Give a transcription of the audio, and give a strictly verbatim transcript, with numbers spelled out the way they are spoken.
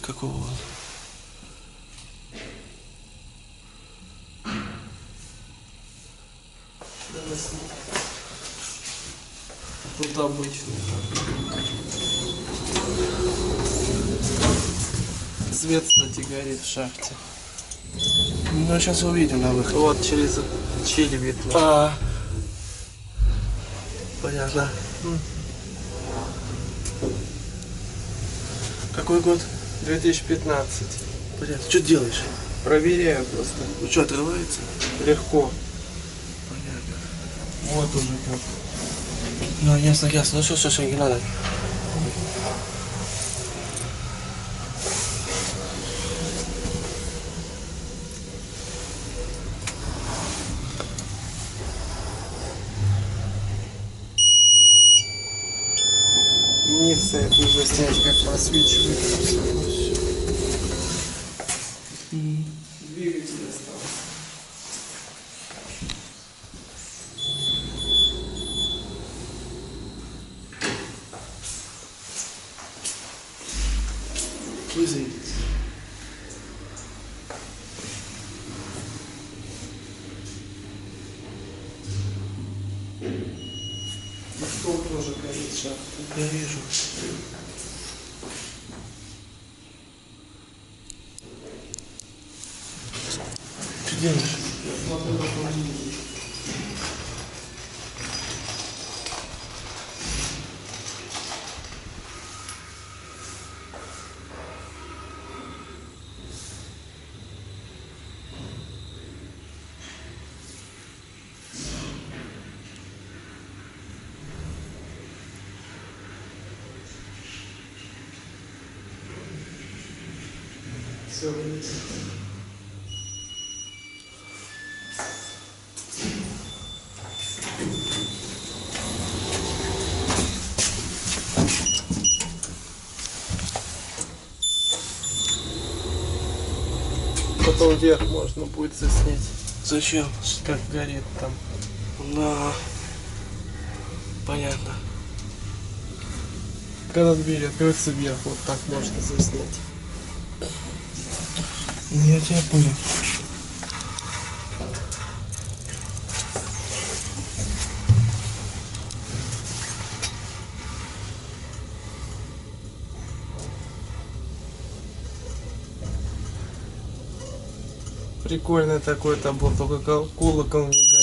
какого? Тут обычный. Свет, кстати, горит в шахте. Ну, сейчас увидим на выходе. Вот через щель видно. А, понятно. Какой год? две тысячи пятнадцать. Понятно. Что делаешь? Проверяю просто. Ну что, отрывается? Легко. Понятно. Вот уже как. Ну, ясно, ясно. Ну что, что, что, не надо. Низ нужно снять, как просвечивает. Двигатель остался. Вызови. Стол тоже горит, шахта. Я вижу. Что делаешь? Я смотрю на холодильник. Все, видите. Потом вверх можно будет заснять, Зачем? как горит там. На. Понятно. Когда дверь откроется вверх, вот так можно заснять. Я тебя понял. Прикольный такой там был, только колокол не